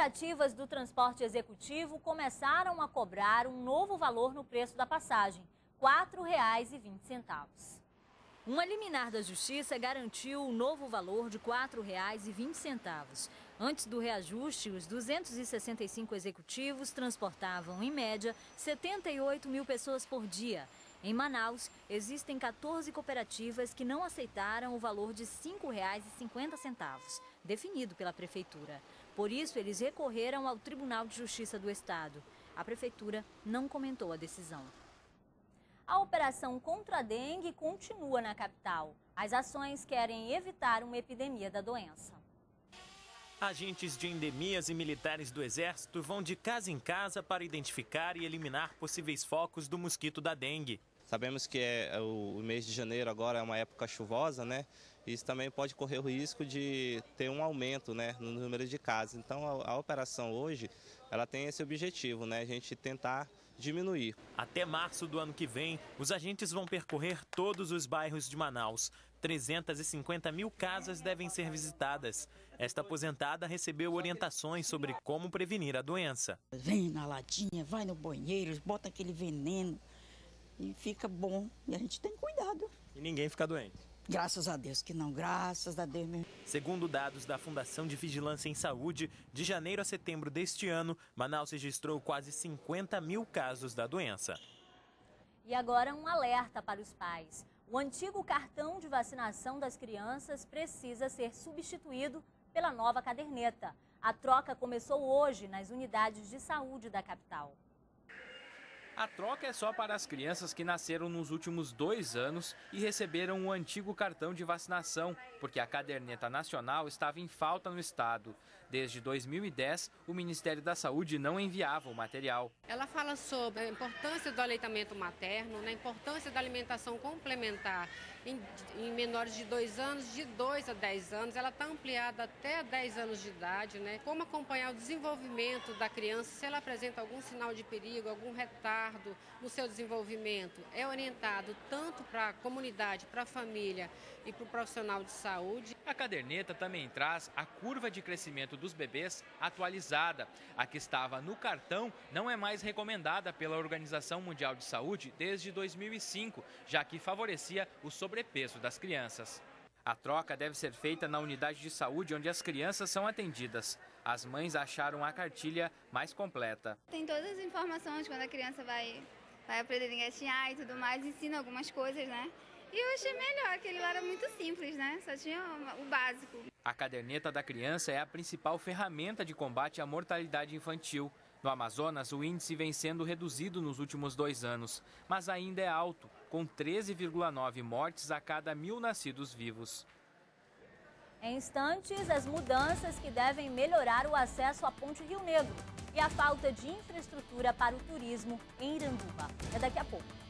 Cooperativas do transporte executivo começaram a cobrar um novo valor no preço da passagem, R$ 4,20. Uma liminar da Justiça garantiu o novo valor de R$ 4,20. Antes do reajuste, os 265 executivos transportavam, em média, 78 mil pessoas por dia. Em Manaus, existem 14 cooperativas que não aceitaram o valor de R$ 5,50, definido pela Prefeitura. Por isso, eles recorreram ao Tribunal de Justiça do Estado. A Prefeitura não comentou a decisão. A operação contra a dengue continua na capital. As ações querem evitar uma epidemia da doença. Agentes de endemias e militares do Exército vão de casa em casa para identificar e eliminar possíveis focos do mosquito da dengue. Sabemos que o mês de janeiro agora é uma época chuvosa, né? Isso também pode correr o risco de ter um aumento, né, no número de casos. Então a operação hoje, ela tem esse objetivo, né? A gente tentar diminuir. Até março do ano que vem, os agentes vão percorrer todos os bairros de Manaus. 350 mil casas devem ser visitadas. Esta aposentada recebeu orientações sobre como prevenir a doença. Vem na latinha, vai no banheiro, bota aquele veneno e fica bom. E a gente tem cuidado. E ninguém fica doente? Graças a Deus que não, graças a Deus mesmo. Segundo dados da Fundação de Vigilância em Saúde, de janeiro a setembro deste ano, Manaus registrou quase 50 mil casos da doença. E agora um alerta para os pais. O antigo cartão de vacinação das crianças precisa ser substituído pela nova caderneta. A troca começou hoje nas unidades de saúde da capital. A troca é só para as crianças que nasceram nos últimos 2 anos e receberam o antigo cartão de vacinação, porque a caderneta nacional estava em falta no estado. Desde 2010, o Ministério da Saúde não enviava o material. Ela fala sobre a importância do aleitamento materno, a importância da alimentação complementar em menores de 2 anos, de 2 a 10 anos. Ela está ampliada até 10 anos de idade, né? Como acompanhar o desenvolvimento da criança, se ela apresenta algum sinal de perigo, algum retardo no seu desenvolvimento. É orientado tanto para a comunidade, para a família e para o profissional de saúde. A caderneta também traz a curva de crescimento dos bebês atualizada. A que estava no cartão não é mais recomendada pela Organização Mundial de Saúde desde 2005, já que favorecia o sobrepeso das crianças. A troca deve ser feita na unidade de saúde onde as crianças são atendidas. As mães acharam a cartilha mais completa. Tem todas as informações quando a criança vai aprender a engatinhar e tudo mais, ensina algumas coisas, né? E eu achei melhor, aquele lá era muito simples, né? Só tinha o básico. A caderneta da criança é a principal ferramenta de combate à mortalidade infantil. No Amazonas, o índice vem sendo reduzido nos últimos 2 anos, mas ainda é alto, com 13,9 mortes a cada 1.000 nascidos vivos. Em instantes, as mudanças que devem melhorar o acesso à Ponte Rio Negro e a falta de infraestrutura para o turismo em Iranduba. É daqui a pouco.